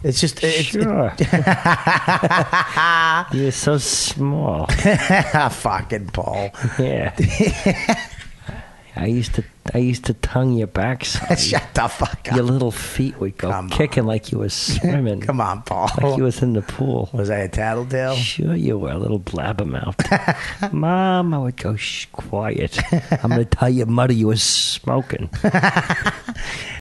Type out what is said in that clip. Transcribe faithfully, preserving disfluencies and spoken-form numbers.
It's just it's, Sure. You're so small. it, fucking Paul. Yeah. I used to I used to tongue your backside. Shut the fuck up. Your little feet would go Come kicking on. like you were swimming. Come on, Paul. Like you was in the pool. Was I a tattletale? Sure you were, a little blabbermouth. Mom, I would go, shh, quiet. I'm going to tell your mother you was smoking.